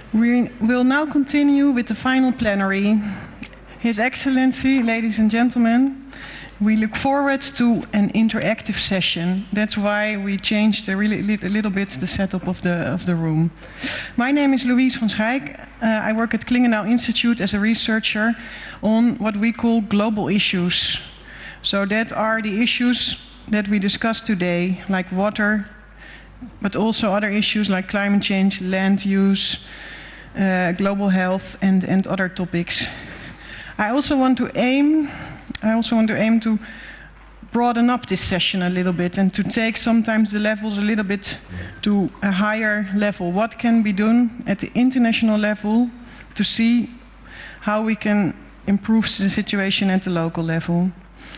We will now continue with the final plenary. His Excellency, ladies and gentlemen, we look forward to an interactive session. That's why we changed a little bit the setup of the room. My name is Louise van Schijk. I work at Klingendael Institute as a researcher on what we call global issues. So that are the issues that we discussed today, like water, but also other issues like climate change, land use, global health, and other topics. I also want to aim to broaden up this session a little bit and to take sometimes the levels a little bit to a higher level. What can be done at the international level to see how we can improve the situation at the local level?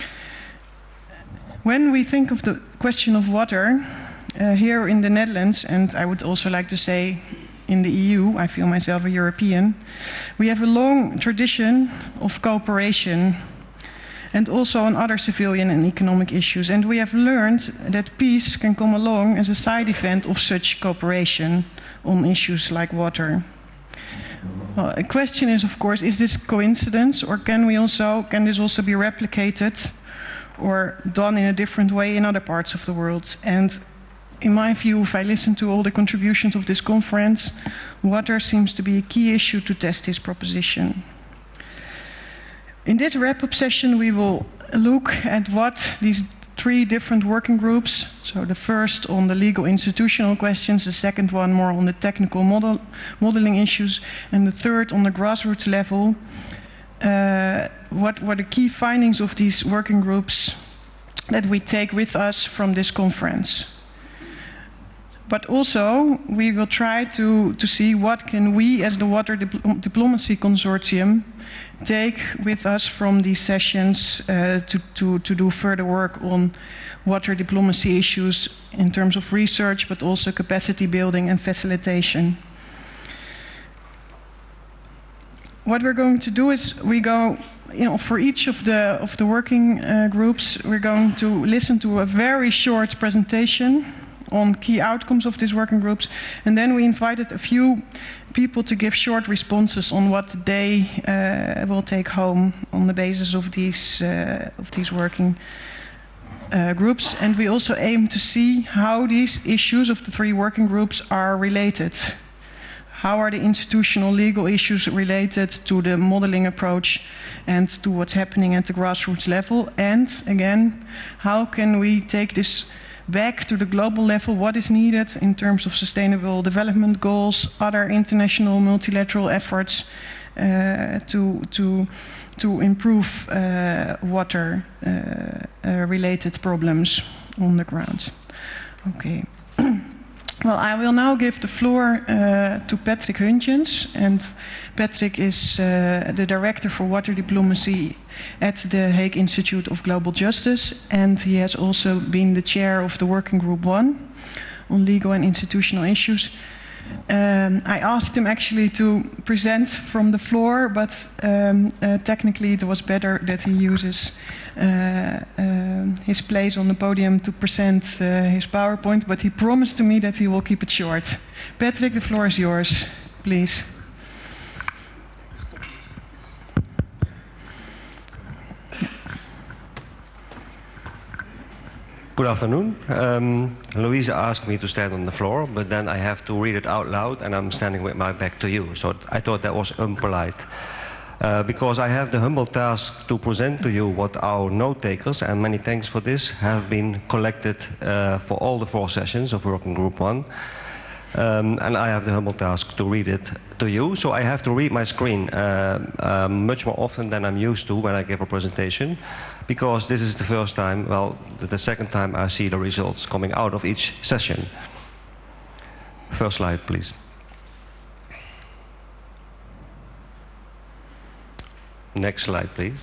When we think of the question of water, here in the Netherlands, and I would also like to say in the EU, I feel myself a European, we have a long tradition of cooperation and also on other civilian and economic issues. And we have learned that peace can come along as a side event of such cooperation on issues like water. Well, a question is, of course, is this coincidence, or can this also be replicated or done in a different way in other parts of the world? And in my view, if I listen to all the contributions of this conference, water seems to be a key issue to test this proposition. In this wrap-up session, we will look at what these three different working groups, so the first on the legal institutional questions, the second one more on the technical modeling issues, and the third on the grassroots level, what were the key findings of these working groups that we take with us from this conference. But also, we will try to see what can we, as the Water Diplomacy Consortium, take with us from these sessions to do further work on water diplomacy issues in terms of research, but also capacity building and facilitation. What we're going to do is for each of the working groups, we're going to listen to a very short presentation on key outcomes of these working groups, and then we invited a few people to give short responses on what they will take home on the basis of these working groups. And we also aim to see how these issues of the three working groups are related. How are the institutional legal issues related to the modeling approach and to what's happening at the grassroots level? And again, how can we take this back to the global level? What is needed in terms of sustainable development goals, other international multilateral efforts to improve water related problems on the ground? Okay. Well, I will now give the floor to Patrick Huntjens, and Patrick is the Director for Water Diplomacy at the Hague Institute of Global Justice, and he has also been the chair of the Working Group 1 on legal and institutional issues. I asked him actually to present from the floor, but technically it was better that he uses his place on the podium to present his PowerPoint, but he promised to me that he will keep it short. Patrick, the floor is yours, please. Good afternoon. Louise asked me to stand on the floor, but then I have to read it out loud, and I'm standing with my back to you. So I thought that was impolite. Because I have the humble task to present to you what our note takers, and many thanks for this, have been collected for all the 4 sessions of Working Group 1. And I have the humble task to read it to you. So I have to read my screen much more often than I'm used to when I give a presentation, because this is the first time, well, the second time I see the results coming out of each session. First slide, please. Next slide, please.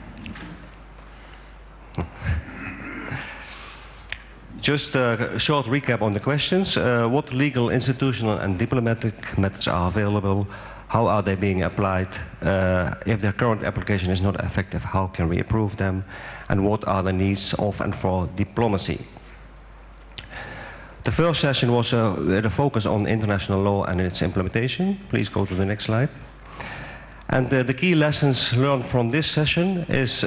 Just a short recap on the questions. What legal, institutional and diplomatic methods are available? How are they being applied? If their current application is not effective, how can we improve them? And what are the needs of and for diplomacy? The first session was with a focus on international law and its implementation. Please go to the next slide. And the key lessons learned from this session is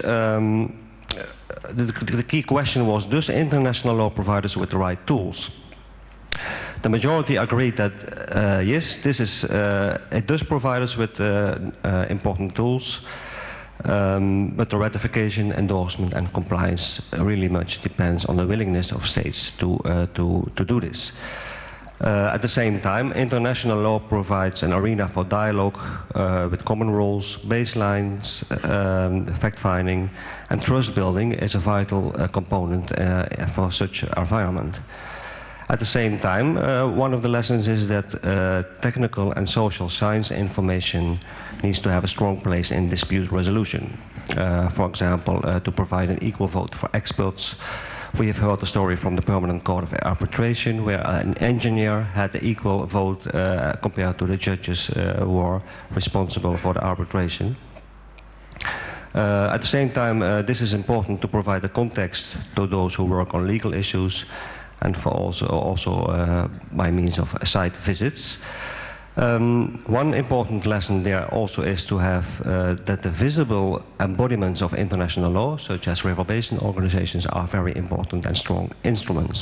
the key question was, does international law provide us with the right tools? The majority agreed that yes, it does provide us with important tools, but the ratification, endorsement and compliance really much depends on the willingness of states to do this. At the same time, international law provides an arena for dialogue with common rules, baselines, fact-finding, and trust building is a vital component for such environment. At the same time, one of the lessons is that technical and social science information needs to have a strong place in dispute resolution. For example, to provide an equal vote for experts. We have heard the story from the Permanent Court of Arbitration, where an engineer had the equal vote compared to the judges who were responsible for the arbitration. At the same time, this is important to provide a context to those who work on legal issues, and for also by means of site visits. One important lesson there also is to have that the visible embodiments of international law, such as river basin organizations, are very important and strong instruments.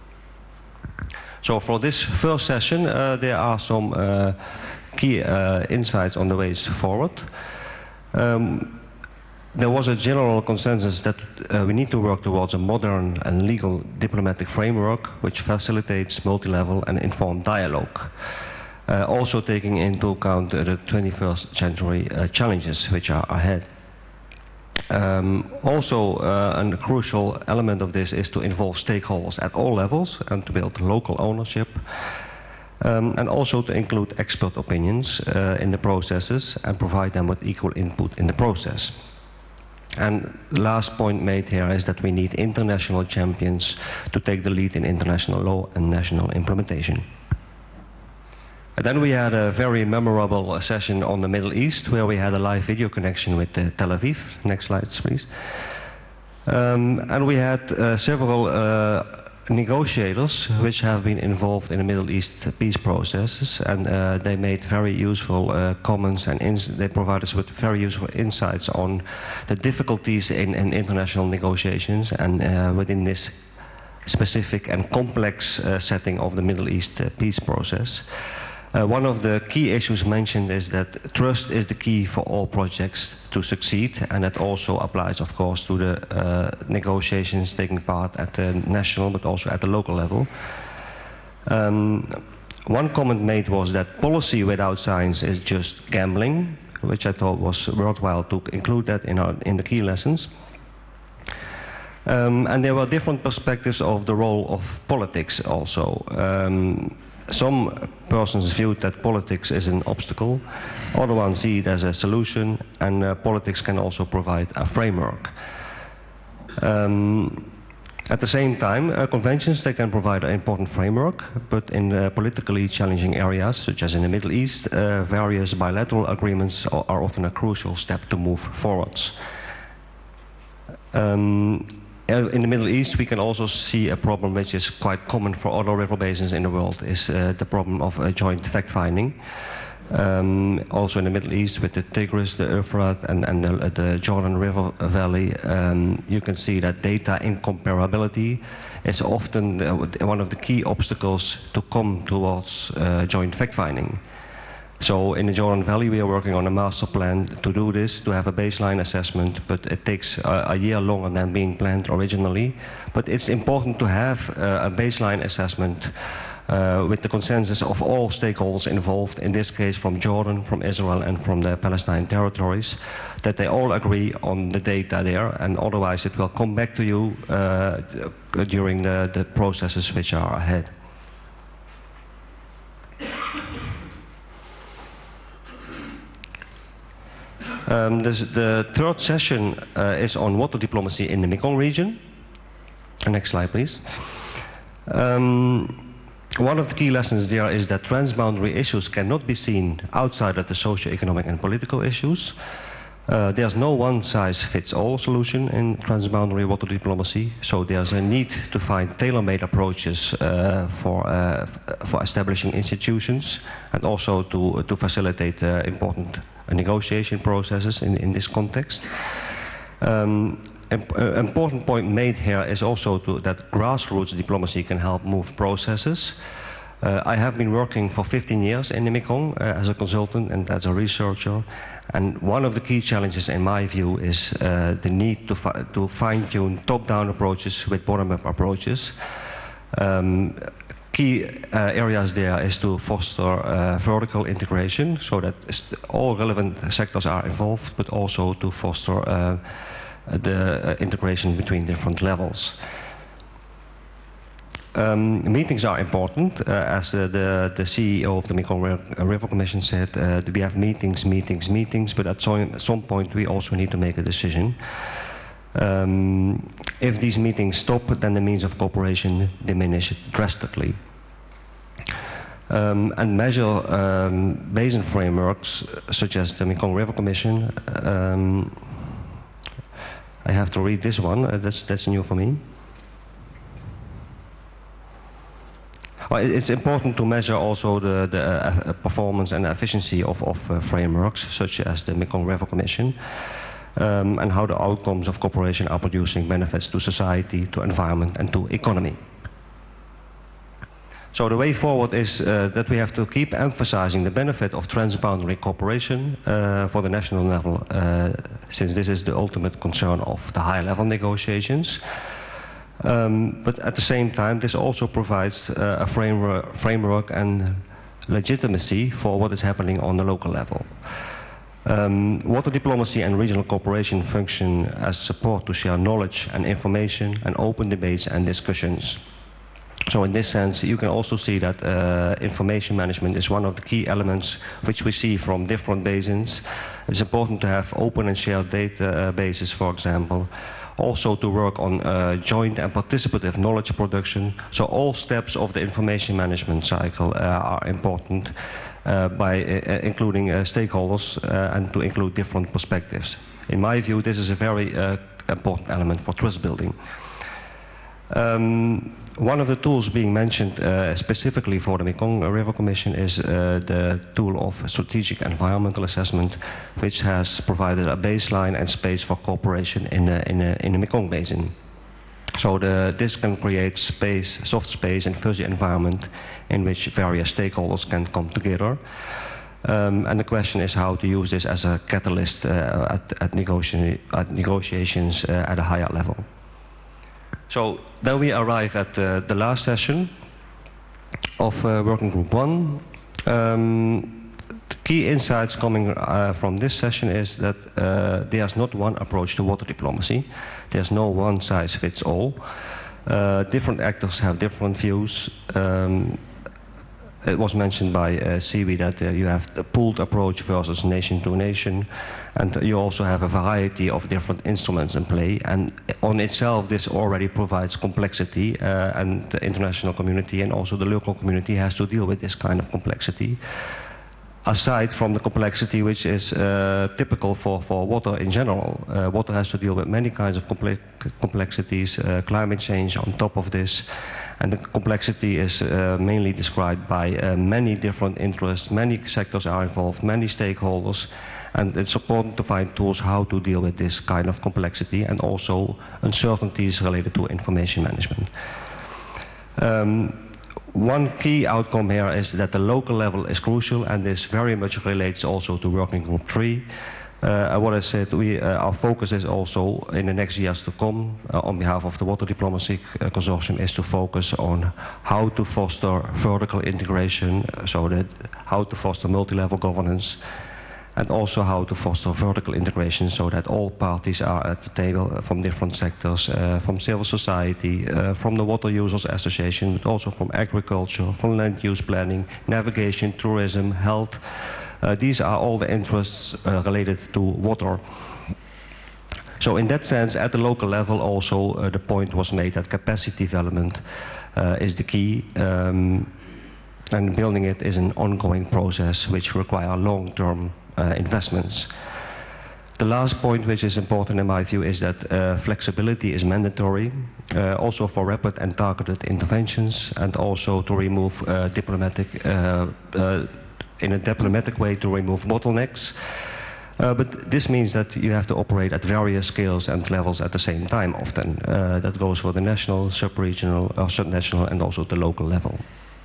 So for this first session, there are some key insights on the ways forward. There was a general consensus that we need to work towards a modern and legal diplomatic framework which facilitates multi-level and informed dialogue, also taking into account the 21st century challenges which are ahead. Also, a crucial element of this is to involve stakeholders at all levels and to build local ownership, and also to include expert opinions in the processes and provide them with equal input in the process. And the last point made here is that we need international champions to take the lead in international law and national implementation. And then we had a very memorable session on the Middle East, where we had a live video connection with Tel Aviv. Next slides, please. And we had several negotiators which have been involved in the Middle East peace processes, and they made very useful comments, and they provide us with very useful insights on the difficulties in international negotiations and within this specific and complex setting of the Middle East peace process. One of the key issues mentioned is that trust is the key for all projects to succeed, and that also applies, of course, to the negotiations taking part at the national but also at the local level. One comment made was that policy without science is just gambling, which I thought was worthwhile to include that in the key lessons. And there were different perspectives of the role of politics also. Some persons viewed that politics is an obstacle, other ones see it as a solution, and politics can also provide a framework. At the same time, conventions, they can provide an important framework, but in politically challenging areas, such as in the Middle East, various bilateral agreements are often a crucial step to move forwards. In the Middle East, we can also see a problem which is quite common for other river basins in the world, is the problem of joint fact-finding. Also in the Middle East, with the Tigris, the Euphrates, and the Jordan River Valley, you can see that data incomparability is often one of the key obstacles to come towards joint fact-finding. So in the Jordan Valley, we are working on a master plan to do this, to have a baseline assessment, but it takes a year longer than being planned originally. But it's important to have a baseline assessment with the consensus of all stakeholders involved, in this case from Jordan, from Israel, and from the Palestine territories, that they all agree on the data there, and otherwise it will come back to you during the processes which are ahead. The third session is on water diplomacy in the Mekong region. Next slide, please. One of the key lessons there is that transboundary issues cannot be seen outside of the socio-economic and political issues. There's no one-size-fits-all solution in transboundary water diplomacy, so there's a need to find tailor-made approaches for establishing institutions and also to facilitate important negotiation processes in this context. Important point made here is also that grassroots diplomacy can help move processes. I have been working for 15 years in the Mekong as a consultant and as a researcher, and one of the key challenges in my view is the need to fine-tune top-down approaches with bottom-up approaches. Key areas there is to foster vertical integration so that all relevant sectors are involved, but also to foster the integration between different levels. Meetings are important, as the CEO of the Mekong River Commission said. We have meetings, but at some point we also need to make a decision. If these meetings stop, then the means of cooperation diminish drastically. And measure basin frameworks, such as the Mekong River Commission. I have to read this one. That's new for me. Well, it's important to measure also the performance and efficiency of frameworks, such as the Mekong River Commission, and how the outcomes of cooperation are producing benefits to society, to environment, and to economy. So the way forward is that we have to keep emphasizing the benefit of transboundary cooperation for the national level, since this is the ultimate concern of the high-level negotiations. But at the same time, this also provides a framework and legitimacy for what is happening on the local level. Water diplomacy and regional cooperation function as support to share knowledge and information and open debates and discussions. So in this sense, you can also see that information management is one of the key elements which we see from different basins. It's important to have open and shared databases, for example. Also to work on joint and participative knowledge production. So all steps of the information management cycle are important by including stakeholders and to include different perspectives. In my view, this is a very important element for trust building. One of the tools being mentioned specifically for the Mekong River Commission is the tool of strategic environmental assessment, which has provided a baseline and space for cooperation in the Mekong Basin. So this can create space, soft space and fuzzy environment in which various stakeholders can come together. And the question is how to use this as a catalyst at negotiations at a higher level. So then we arrive at the last session of Working Group 1. The key insights coming from this session is that there's not one approach to water diplomacy. There's no one size fits all. Different actors have different views. It was mentioned by Siwi that you have the pooled approach versus nation to nation, and you also have a variety of different instruments in play, and on itself this already provides complexity, and the international community and also the local community has to deal with this kind of complexity. Aside from the complexity which is typical for water in general, water has to deal with many kinds of complexities, climate change on top of this, and the complexity is mainly described by many different interests, many sectors are involved, many stakeholders, and it's important to find tools how to deal with this kind of complexity and also uncertainties related to information management. One key outcome here is that the local level is crucial, and this very much relates also to Working Group 3. What I said, our focus is also in the next years to come, on behalf of the Water Diplomacy Consortium, is to focus on how to foster vertical integration, so that how to foster multi-level governance, and also how to foster vertical integration so that all parties are at the table from different sectors, from civil society, from the Water Users Association, but also from agriculture, from land use planning, navigation, tourism, health. These are all the interests related to water. So in that sense, at the local level also, the point was made that capacity development is the key. And building it is an ongoing process which requires long-term investments. The last point, which is important in my view, is that flexibility is mandatory, also for rapid and targeted interventions, and also to remove in a diplomatic way to remove bottlenecks. But this means that you have to operate at various scales and levels at the same time often. That goes for the national, sub-regional, or subnational, and also the local level.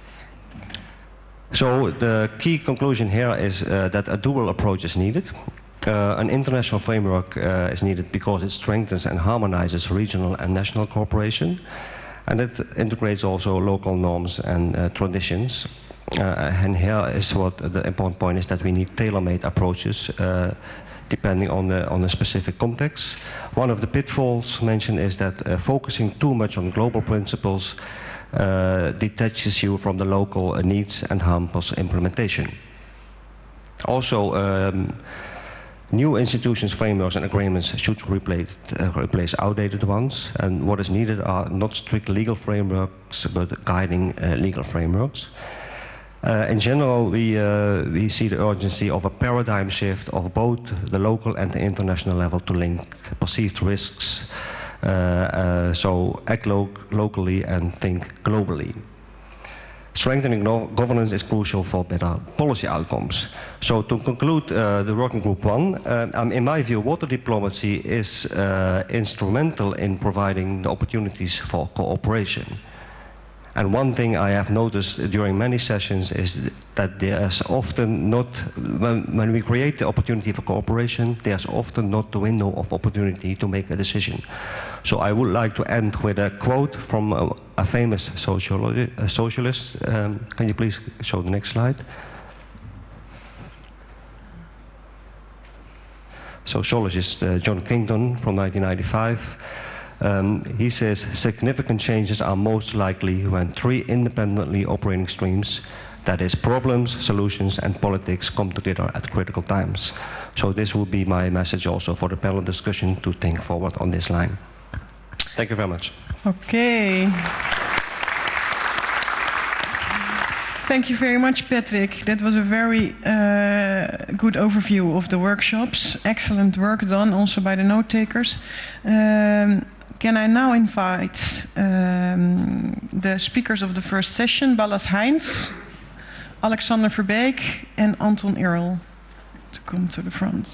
So the key conclusion here is that a dual approach is needed. An international framework is needed because it strengthens and harmonizes regional and national cooperation, and it integrates also local norms and traditions. And here is what the important point is, that we need tailor-made approaches depending on the specific context. One of the pitfalls mentioned is that focusing too much on global principles detaches you from the local needs and hampers implementation. Also, new institutions, frameworks and agreements should replace outdated ones, and what is needed are not strict legal frameworks but guiding legal frameworks. In general, we see the urgency of a paradigm shift of both the local and the international level to link perceived risks, so act locally and think globally. Strengthening governance is crucial for better policy outcomes. So to conclude the working group 1, in my view, water diplomacy is instrumental in providing the opportunities for cooperation. And one thing I have noticed during many sessions is that there's often not, when we create the opportunity for cooperation, there's often not the window of opportunity to make a decision. So I would like to end with a quote from a famous socialist. Can you please show the next slide? Sociologist John Kingdon from 1995. He says, significant changes are most likely when three independently operating streams, that is problems, solutions and politics, come together at critical times. So this will be my message also for the panel discussion, to think forward on this line. Thank you very much. Okay. Thank you very much, Patrick. That was a very good overview of the workshops. Excellent work done also by the note takers. Can I now invite the speakers of the first session, Ballas Heijns, Alexander Verbeek and Anton Earl, to come to the front.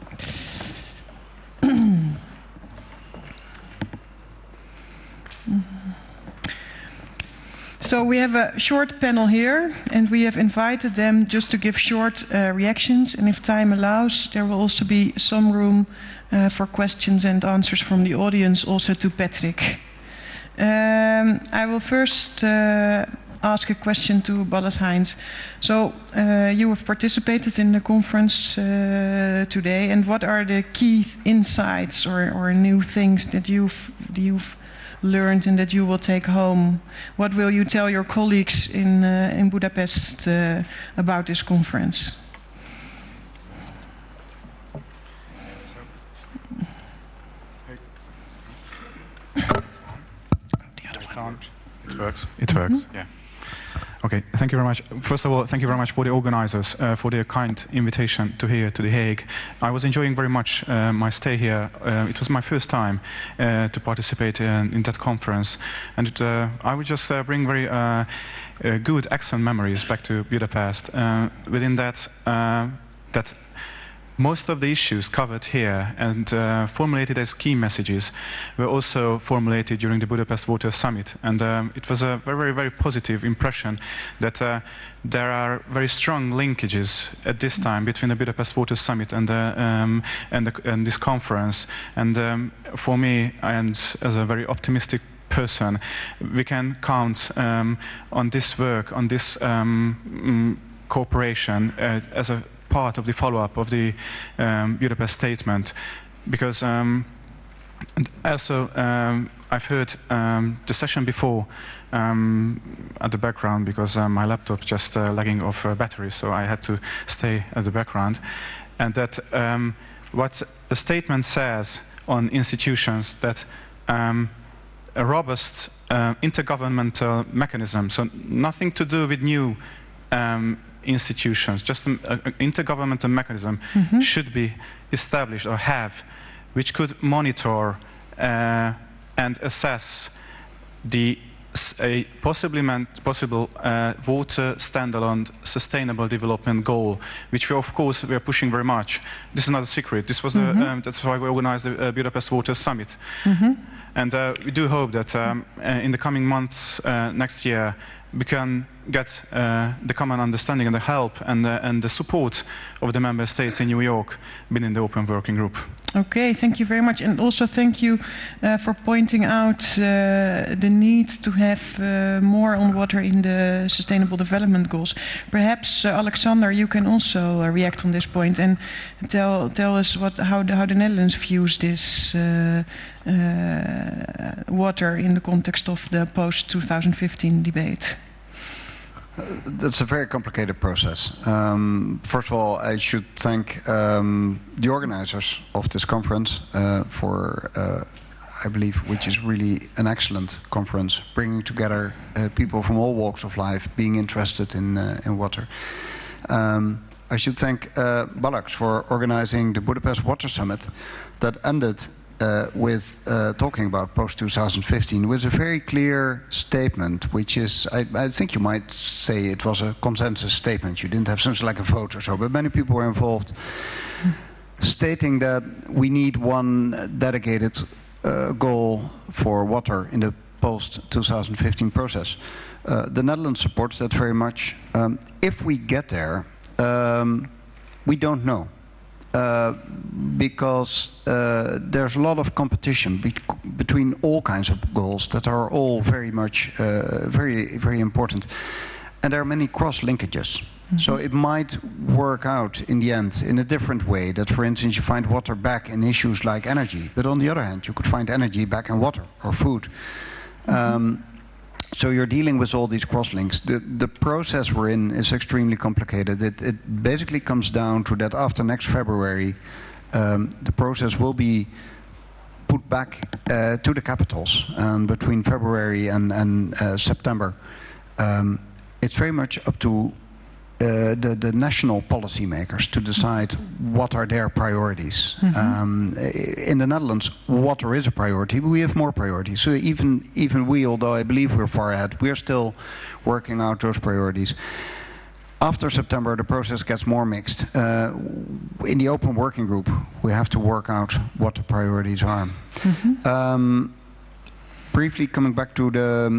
So we have a short panel here, and we have invited them just to give short reactions, and if time allows, there will also be some room for questions and answers from the audience, also to Patrick. I will first ask a question to Ballas Heijns. So you have participated in the conference today, and what are the key insights or new things that you've learned and that you will take home? What will you tell your colleagues in Budapest about this conference? It works. It works. Yeah. Okay, thank you very much. First of all, thank you very much for the organizers for their kind invitation to here to The Hague. I was enjoying very much my stay here. It was my first time to participate in that conference, and I would just bring very good, excellent memories back to Budapest. Within that, most of the issues covered here and formulated as key messages were also formulated during the Budapest Water Summit. And it was a very, very positive impression that there are very strong linkages at this time between the Budapest Water Summit and this conference. And for me, and as a very optimistic person, we can count on this work, on this cooperation as a part of the follow-up of the Budapest statement, because also I've heard the session before at the background, because my laptop just lagging off battery, so I had to stay at the background, and that what the statement says on institutions, that a robust intergovernmental mechanism, so nothing to do with new institutions, just an intergovernmental mechanism should be established or have, which could monitor and assess a possible water standalone sustainable development goal, which we of course we are pushing very much. This is not a secret. This was that's why we organized the Budapest Water Summit, and we do hope that in the coming months next year we can get the common understanding and the help and the support of the member states in New York within the Open Working Group. Okay, thank you very much, and also thank you for pointing out the need to have more on water in the Sustainable Development Goals. Perhaps Alexander, you can also react on this point and tell us how the Netherlands views this water in the context of the post-2015 debate. That's a very complicated process. First of all, I should thank the organizers of this conference for, I believe, which is really an excellent conference, bringing together people from all walks of life being interested in water. I should thank Balázs for organizing the Budapest Water Summit that ended with talking about post-2015 with a very clear statement, which is, I think you might say it was a consensus statement. You didn't have something like a vote or so, but many people were involved, stating that we need one dedicated goal for water in the post-2015 process. The Netherlands supports that very much. If we get there, we don't know. Because there's a lot of competition between all kinds of goals that are all very much very important, and there are many cross linkages. So it might work out in the end in a different way, that for instance you find water back in issues like energy, but on the other hand you could find energy back in water or food. So you're dealing with all these cross-links. The process we're in is extremely complicated. It basically comes down to that after next February, the process will be put back to the capitals. And between February and September, it's very much up to the national policymakers to decide what are their priorities. In the Netherlands, water is a priority, but we have more priorities. So even we, although I believe we're far ahead, we're still working out those priorities. After September, the process gets more mixed. In the Open Working Group, we have to work out what the priorities are. Briefly coming back to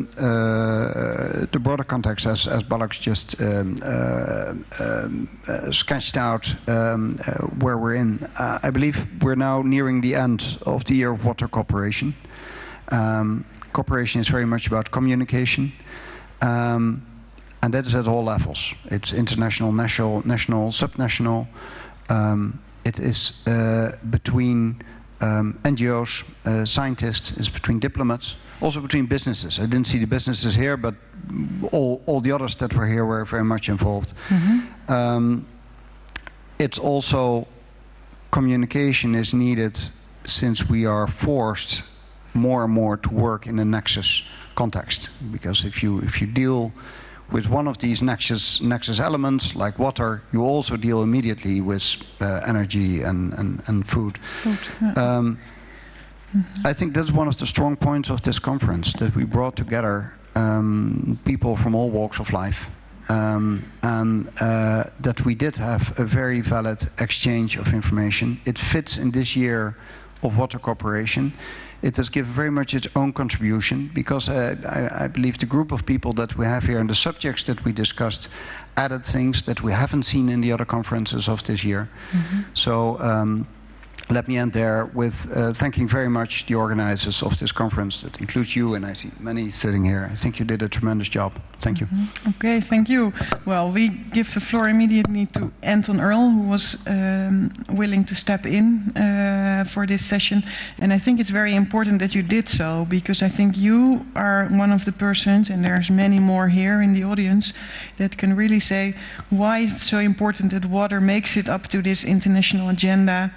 the broader context, as Balázs just sketched out where we're in, I believe we're now nearing the end of the year of water cooperation. Cooperation is very much about communication, and that is at all levels. It's international, national, subnational. It is between NGOs, scientists, it's between diplomats, also between businesses. I didn't see the businesses here, but all the others that were here were very much involved. It's also communication is needed, since we are forced more and more to work in a nexus context. Because if you deal with one of these nexus elements, like water, you also deal immediately with energy and food. I think that's one of the strong points of this conference, that we brought together people from all walks of life, and that we did have a very valid exchange of information. It fits in this year of water cooperation. It has given very much its own contribution, because I believe the group of people that we have here and the subjects that we discussed added things that we haven't seen in the other conferences of this year. So let me end there with thanking very much the organizers of this conference. That includes you, and I see many sitting here. I think you did a tremendous job. Thank you. Okay, thank you. Well, we give the floor immediately to Anton Earl, who was willing to step in for this session. And I think it's very important that you did so, because I think you are one of the persons, and there's many more here in the audience, that can really say why it's so important that water makes it up to this international agenda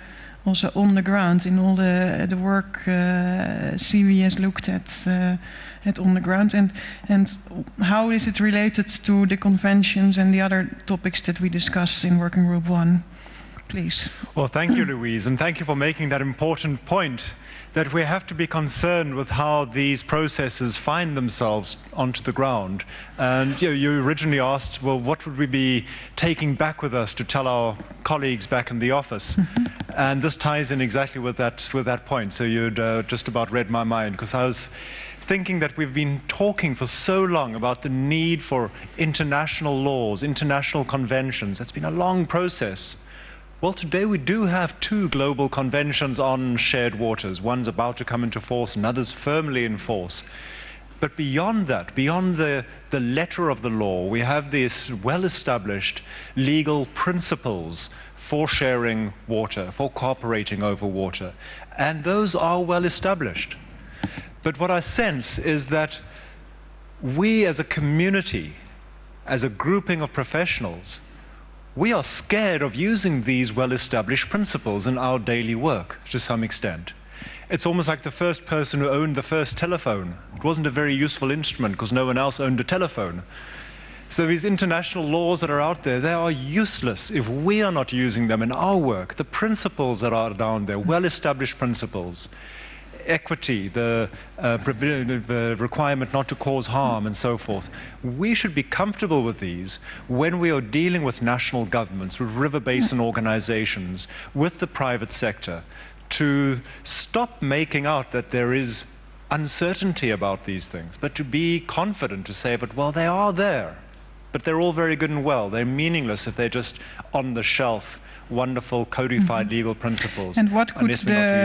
also on the ground in all the work Siwi has looked at on the ground, and how is it related to the conventions and the other topics that we discussed in Working Group 1? Please. Well, thank you, Louise, and thank you for making that important point, that we have to be concerned with how these processes find themselves onto the ground. And you originally asked, well, what would we be taking back with us to tell our colleagues back in the office? And this ties in exactly with that point. So you'd just about read my mind, because I was thinking that we've been talking for so long about the need for international laws, international conventions. It's been a long process. Well, today we do have 2 global conventions on shared waters. One's about to come into force, another's firmly in force. But beyond that, beyond the letter of the law, we have these well-established legal principles for sharing water, for cooperating over water. And those are well-established. But what I sense is that we as a community, as a grouping of professionals, we are scared of using these well-established principles in our daily work to some extent. It's almost like the first person who owned the first telephone. It wasn't a very useful instrument because no one else owned a telephone. So these international laws that are out there, they are useless if we are not using them in our work. The principles that are down there, well-established principles, equity, the requirement not to cause harm, and so forth. We should be comfortable with these when we are dealing with national governments, with river basin organizations, with the private sector, to stop making out that there is uncertainty about these things, but to be confident to say, but well, they are there, but they're all very good and well. They're meaningless if they're just on the shelf, wonderful codified legal principles. And what could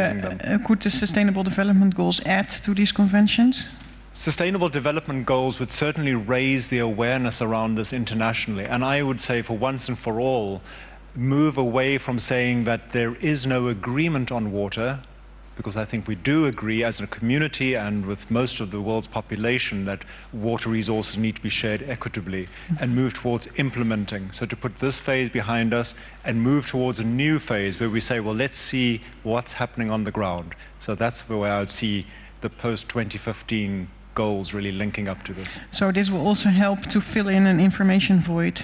the Sustainable Development Goals add to these conventions? Sustainable Development Goals would certainly raise the awareness around this internationally. And I would say, for once and for all, move away from saying that there is no agreement on water, because I think we do agree as a community and with most of the world's population that water resources need to be shared equitably, and move towards implementing. So to put this phase behind us and move towards a new phase where we say, well, let's see what's happening on the ground. So that's where I would see the post-2015 goals really linking up to this. So this will also help to fill in an information void,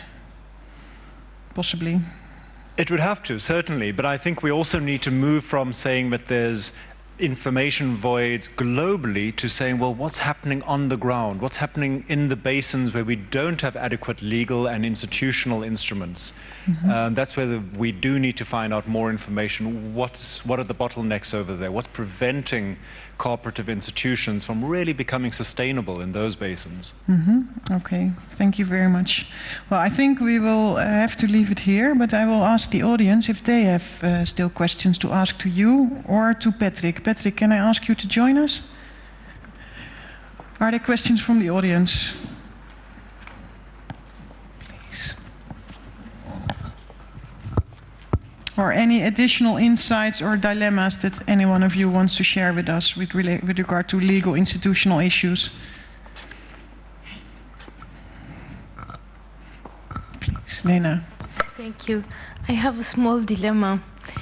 possibly? It would have to, certainly, but I think we also need to move from saying that there's information voids globally to saying, well, what's happening on the ground? What's happening in the basins where we don't have adequate legal and institutional instruments? That's where we do need to find out more information. What are the bottlenecks over there? What's preventing cooperative institutions from really becoming sustainable in those basins? Okay, thank you very much. Well, I think we will have to leave it here, but I will ask the audience if they have still questions to ask to you or to Patrick. Patrick, can I ask you to join us? Are there questions from the audience? Please. Or any additional insights or dilemmas that any one of you wants to share with us with regard to legal institutional issues? Please, Lena. Thank you. I have a small dilemma.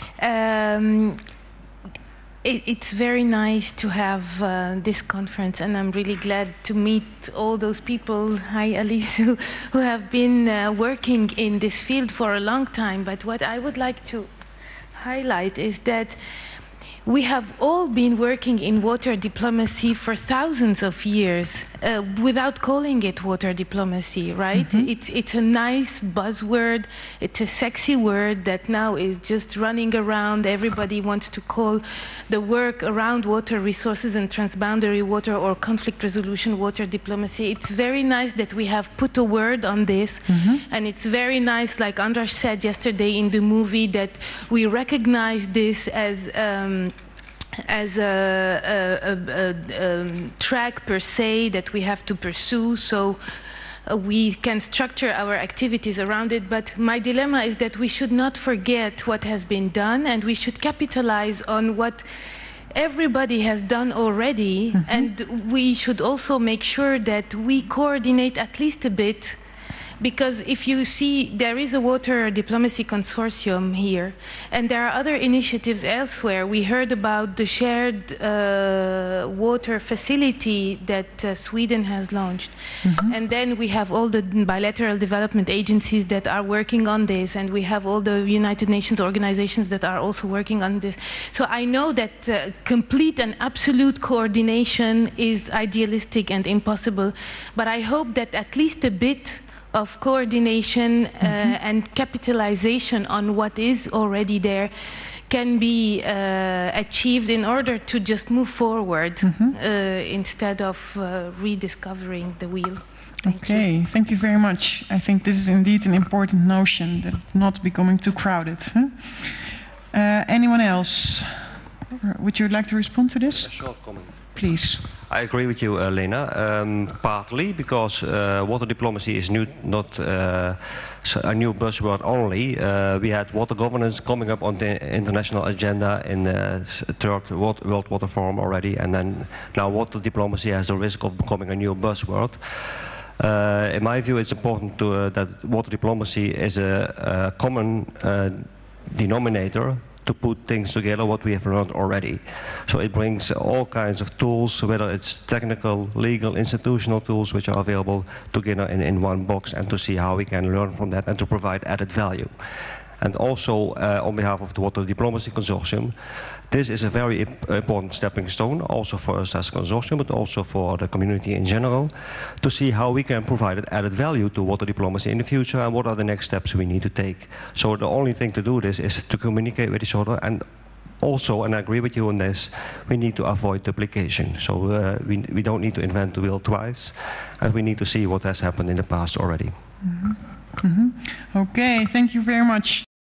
It's very nice to have this conference, and I'm really glad to meet all those people, hi Alice, who have been working in this field for a long time. But what I would like to highlight is that we have all been working in water diplomacy for thousands of years without calling it water diplomacy, right? It's a nice buzzword. It's a sexy word that now is just running around. Everybody wants to call the work around water resources and transboundary water or conflict resolution water diplomacy. It's very nice that we have put a word on this. And it's very nice, like Andras said yesterday in the movie, that we recognize this as a track per se that we have to pursue, so we can structure our activities around it. But my dilemma is that we should not forget what has been done, and we should capitalize on what everybody has done already, and we should also make sure that we coordinate at least a bit because if you see, there is a water diplomacy consortium here, and there are other initiatives elsewhere. We heard about the shared water facility that Sweden has launched. And then we have all the bilateral development agencies that are working on this, and we have all the United Nations organizations that are also working on this. So I know that complete and absolute coordination is idealistic and impossible, but I hope that at least a bit of coordination and capitalization on what is already there can be achieved in order to just move forward instead of rediscovering the wheel. Thank you very much. I think this is indeed an important notion, that not becoming too crowded. Anyone else? Would you like to respond to this? A short comment. Please. I agree with you, Lena, partly because water diplomacy is not a new buzzword only. We had water governance coming up on the international agenda in the third World Water Forum already, and then now water diplomacy has a risk of becoming a new buzzword. In my view, it's important that water diplomacy is a common denominator to put things together what we have learned already. So it brings all kinds of tools, whether it's technical, legal, institutional tools, which are available together in one box, and to see how we can learn from that and to provide added value. And also, on behalf of the Water Diplomacy Consortium, this is a very important stepping stone, also for us as a consortium, but also for the community in general, to see how we can provide added value to water diplomacy in the future and what are the next steps we need to take. So the only thing to do this is to communicate with each other, and also, and I agree with you on this, we need to avoid duplication. So we don't need to invent the wheel twice, and we need to see what has happened in the past already. Okay, thank you very much.